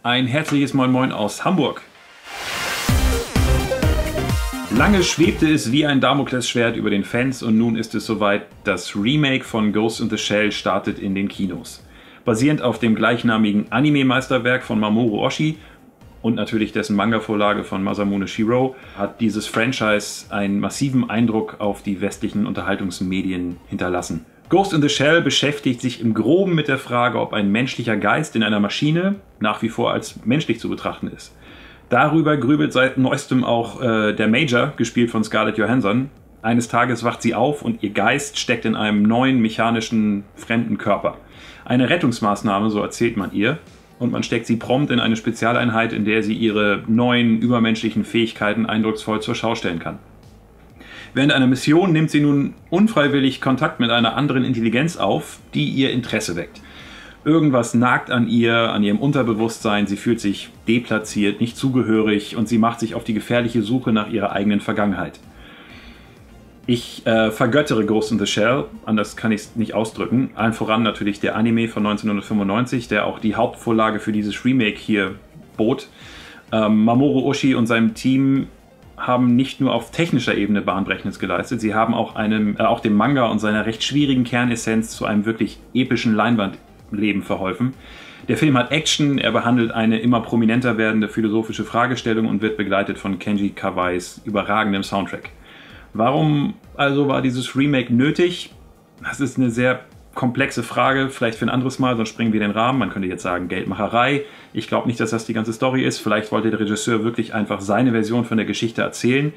Ein herzliches Moin Moin aus Hamburg. Lange schwebte es wie ein Damoklesschwert über den Fans und nun ist es soweit, das Remake von Ghost in the Shell startet in den Kinos. Basierend auf dem gleichnamigen Anime-Meisterwerk von Mamoru Oshii und natürlich dessen Manga-Vorlage von Masamune Shirow hat dieses Franchise einen massiven Eindruck auf die westlichen Unterhaltungsmedien hinterlassen. Ghost in the Shell beschäftigt sich im Groben mit der Frage, ob ein menschlicher Geist in einer Maschine nach wie vor als menschlich zu betrachten ist. Darüber grübelt seit neuestem auch der Major, gespielt von Scarlett Johansson. Eines Tages wacht sie auf und ihr Geist steckt in einem neuen, mechanischen, fremden Körper. Eine Rettungsmaßnahme, so erzählt man ihr. Und man steckt sie prompt in eine Spezialeinheit, in der sie ihre neuen, übermenschlichen Fähigkeiten eindrucksvoll zur Schau stellen kann. Während einer Mission nimmt sie nun unfreiwillig Kontakt mit einer anderen Intelligenz auf, die ihr Interesse weckt. Irgendwas nagt an ihr, an ihrem Unterbewusstsein, sie fühlt sich deplatziert, nicht zugehörig und sie macht sich auf die gefährliche Suche nach ihrer eigenen Vergangenheit. Ich vergöttere Ghost in the Shell, anders kann ich es nicht ausdrücken. Allen voran natürlich der Anime von 1995, der auch die Hauptvorlage für dieses Remake hier bot. Mamoru Oshii und seinem Team haben nicht nur auf technischer Ebene Bahnbrechendes geleistet, sie haben auch dem Manga und seiner recht schwierigen Kernessenz zu einem wirklich epischen Leinwandleben verholfen. Der Film hat Action, er behandelt eine immer prominenter werdende philosophische Fragestellung und wird begleitet von Kenji Kawais überragendem Soundtrack. Warum also war dieses Remake nötig? Das ist eine sehr komplexe Frage, vielleicht für ein anderes Mal, sonst springen wir den Rahmen. Man könnte jetzt sagen, Geldmacherei. Ich glaube nicht, dass das die ganze Story ist. Vielleicht wollte der Regisseur wirklich einfach seine Version von der Geschichte erzählen.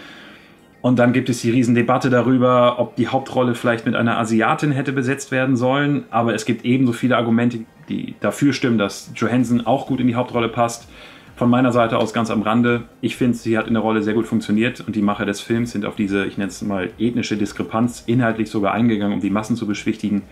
Und dann gibt es die Riesendebatte darüber, ob die Hauptrolle vielleicht mit einer Asiatin hätte besetzt werden sollen. Aber es gibt ebenso viele Argumente, die dafür stimmen, dass Johansson auch gut in die Hauptrolle passt. Von meiner Seite aus ganz am Rande. Ich finde, sie hat in der Rolle sehr gut funktioniert und die Macher des Films sind auf diese, ich nenne es mal, ethnische Diskrepanz inhaltlich sogar eingegangen, um die Massen zu beschwichtigen.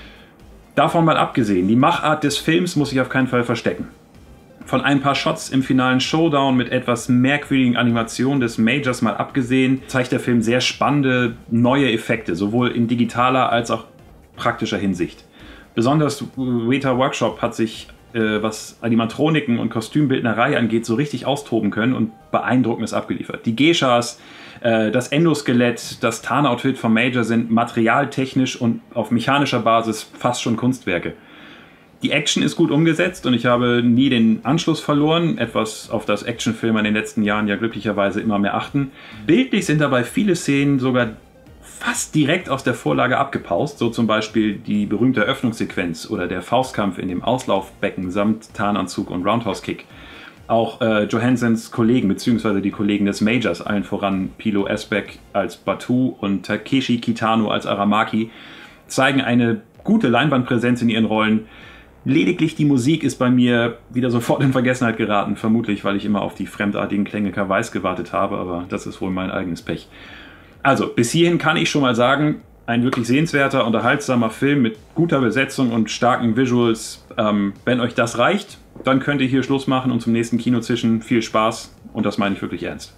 Davon mal abgesehen, die Machart des Films muss sich auf keinen Fall verstecken. Von ein paar Shots im finalen Showdown mit etwas merkwürdigen Animationen des Majors mal abgesehen, zeigt der Film sehr spannende, neue Effekte, sowohl in digitaler als auch praktischer Hinsicht. Besonders Weta Workshop hat sich was Animatroniken und Kostümbildnerei angeht, so richtig austoben können und Beeindruckendes abgeliefert. Die Geishas, das Endoskelett, das Tarnoutfit vom Major sind materialtechnisch und auf mechanischer Basis fast schon Kunstwerke. Die Action ist gut umgesetzt und ich habe nie den Anschluss verloren, etwas auf das Actionfilme in den letzten Jahren ja glücklicherweise immer mehr achten. Bildlich sind dabei viele Szenen sogar fast direkt aus der Vorlage abgepaust, so zum Beispiel die berühmte Eröffnungssequenz oder der Faustkampf in dem Auslaufbecken samt Tarnanzug und Roundhouse-Kick. Auch Johanssons Kollegen bzw. die Kollegen des Majors, allen voran Pilo Asbeck als Batu und Takeshi Kitano als Aramaki, zeigen eine gute Leinwandpräsenz in ihren Rollen. Lediglich die Musik ist bei mir wieder sofort in Vergessenheit geraten, vermutlich weil ich immer auf die fremdartigen Klänge Kawais gewartet habe, aber das ist wohl mein eigenes Pech. Also, bis hierhin kann ich schon mal sagen, ein wirklich sehenswerter, unterhaltsamer Film mit guter Besetzung und starken Visuals. Wenn euch das reicht, dann könnt ihr hier Schluss machen und zum nächsten Kino zischen. Viel Spaß und das meine ich wirklich ernst.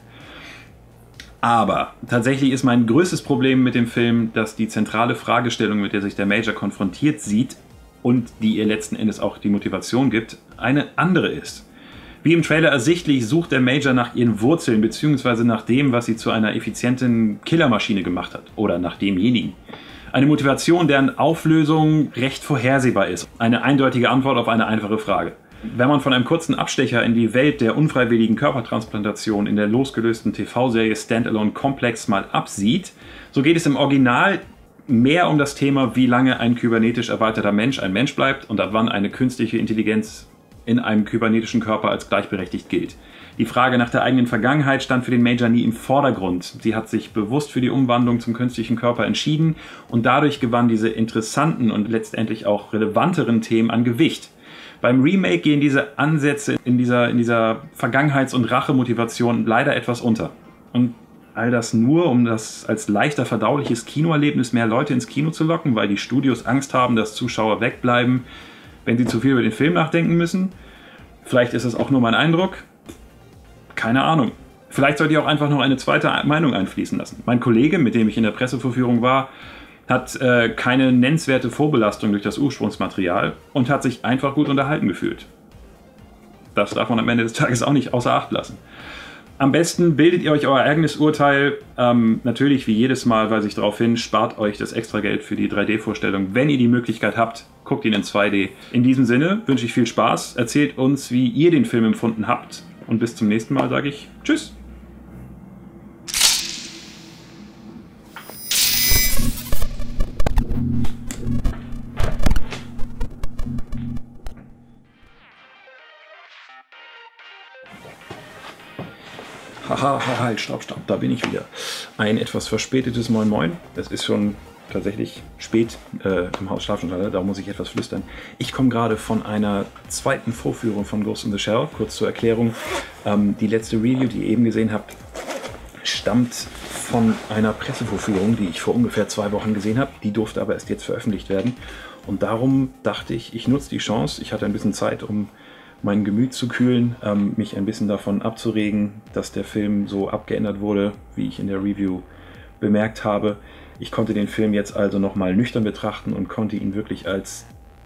Aber tatsächlich ist mein größtes Problem mit dem Film, dass die zentrale Fragestellung, mit der sich der Major konfrontiert sieht und die ihr letzten Endes auch die Motivation gibt, eine andere ist. Wie im Trailer ersichtlich, sucht der Major nach ihren Wurzeln bzw. nach dem, was sie zu einer effizienten Killermaschine gemacht hat oder nach demjenigen. Eine Motivation, deren Auflösung recht vorhersehbar ist. Eine eindeutige Antwort auf eine einfache Frage. Wenn man von einem kurzen Abstecher in die Welt der unfreiwilligen Körpertransplantation in der losgelösten TV-Serie Standalone Complex mal absieht, so geht es im Original mehr um das Thema, wie lange ein kybernetisch erweiterter Mensch ein Mensch bleibt und ab wann eine künstliche Intelligenz in einem kybernetischen Körper als gleichberechtigt gilt. Die Frage nach der eigenen Vergangenheit stand für den Major nie im Vordergrund. Sie hat sich bewusst für die Umwandlung zum künstlichen Körper entschieden und dadurch gewann diese interessanten und letztendlich auch relevanteren Themen an Gewicht. Beim Remake gehen diese Ansätze in dieser Vergangenheits- und Rachemotivation leider etwas unter. Und all das nur, um das als leichter verdauliches Kinoerlebnis mehr Leute ins Kino zu locken, weil die Studios Angst haben, dass Zuschauer wegbleiben, wenn sie zu viel über den Film nachdenken müssen. Vielleicht ist es auch nur mein Eindruck. Keine Ahnung. Vielleicht sollte ich auch einfach noch eine zweite Meinung einfließen lassen. Mein Kollege, mit dem ich in der Pressevorführung war, hat keine nennenswerte Vorbelastung durch das Ursprungsmaterial und hat sich einfach gut unterhalten gefühlt. Das Das darf man am Ende des Tages auch nicht außer Acht lassen. Am besten bildet ihr euch euer eigenes Urteil. Natürlich, wie jedes Mal weise ich darauf hin, spart euch das extra Geld für die 3D-Vorstellung. Wenn ihr die Möglichkeit habt, guckt ihn in 2D. In diesem Sinne wünsche ich viel Spaß. Erzählt uns, wie ihr den Film empfunden habt. Und bis zum nächsten Mal sage ich Tschüss. Haha, halt, stopp, da bin ich wieder. Ein etwas verspätetes Moin Moin. Es ist schon tatsächlich spät im Haus Schlafenhalle, da muss ich etwas flüstern. Ich komme gerade von einer zweiten Vorführung von Ghost in the Shell. Kurz zur Erklärung, die letzte Review, die ihr eben gesehen habt, stammt von einer Pressevorführung, die ich vor ungefähr 2 Wochen gesehen habe. Die durfte aber erst jetzt veröffentlicht werden. Und darum dachte ich, ich nutze die Chance. Ich hatte ein bisschen Zeit, um mein Gemüt zu kühlen, mich ein bisschen davon abzuregen, dass der Film so abgeändert wurde, wie ich in der Review bemerkt habe. Ich konnte den Film jetzt also nochmal nüchtern betrachten und konnte ihn wirklich als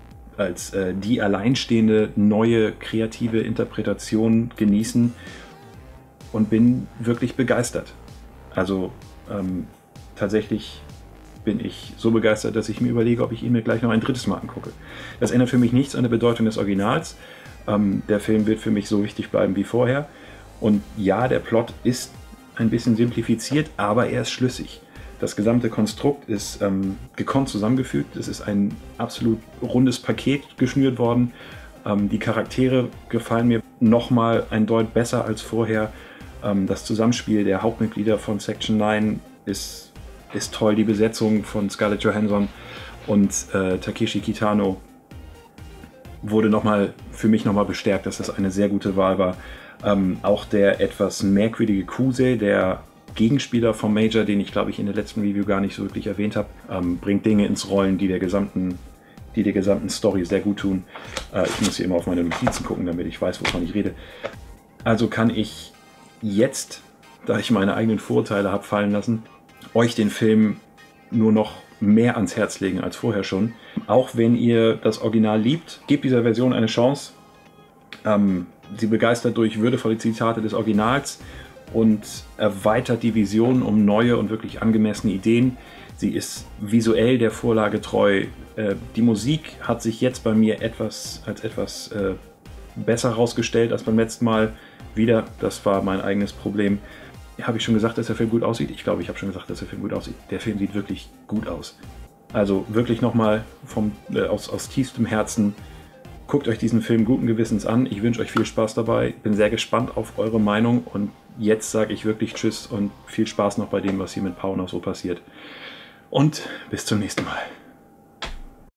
die alleinstehende, neue, kreative Interpretation genießen und bin wirklich begeistert. Also tatsächlich bin ich so begeistert, dass ich mir überlege, ob ich ihn mir gleich noch ein drittes Mal angucke. Das ändert für mich nichts an der Bedeutung des Originals. Der Film wird für mich so wichtig bleiben wie vorher. Und ja, der Plot ist ein bisschen simplifiziert, aber er ist schlüssig. Das gesamte Konstrukt ist gekonnt zusammengefügt. Es ist ein absolut rundes Paket geschnürt worden. Die Charaktere gefallen mir nochmal ein Deut besser als vorher. Das Zusammenspiel der Hauptmitglieder von Section 9 ist toll. Die Besetzung von Scarlett Johansson und Takeshi Kitano wurde für mich nochmal bestärkt, dass das eine sehr gute Wahl war. Auch der etwas merkwürdige Kusei, der Gegenspieler vom Major, den ich glaube ich in der letzten Review gar nicht so wirklich erwähnt habe, bringt Dinge ins Rollen, die der gesamten Story sehr gut tun. Ich muss hier immer auf meine Notizen gucken, damit ich weiß, wovon ich rede. Also kann ich jetzt, da ich meine eigenen Vorurteile habe fallen lassen, euch den Film nur noch mehr ans Herz legen als vorher schon. Auch wenn ihr das Original liebt, gebt dieser Version eine Chance. Sie begeistert durch würdevolle Zitate des Originals und erweitert die Vision um neue und wirklich angemessene Ideen. Sie ist visuell der Vorlage treu. Die Musik hat sich jetzt bei mir etwas besser herausgestellt als beim letzten Mal. Wieder, das war mein eigenes Problem. Habe ich schon gesagt, dass der Film gut aussieht? Ich glaube, ich habe schon gesagt, dass der Film gut aussieht. Der Film sieht wirklich gut aus. Also wirklich nochmal aus tiefstem Herzen, guckt euch diesen Film guten Gewissens an. Ich wünsche euch viel Spaß dabei. Bin sehr gespannt auf eure Meinung. Und jetzt sage ich wirklich Tschüss und viel Spaß noch bei dem, was hier mit Pau noch so passiert. Und bis zum nächsten Mal.